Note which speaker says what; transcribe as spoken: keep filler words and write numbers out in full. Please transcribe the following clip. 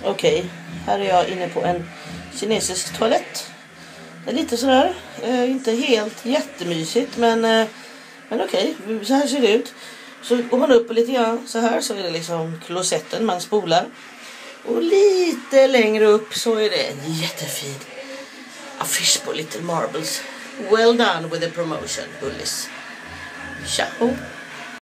Speaker 1: Okej, okay. Här är jag inne på en kinesisk toalett. Det är lite sådär, eh, inte helt jättemysigt, men, eh, men okej, okay. Så här ser det ut. Så går man upp lite grann så här, så är det liksom klosetten man spolar. Och lite längre upp så är det en jättefin affisch på Little Marbles. Well done with the promotion, bullies. Ciao!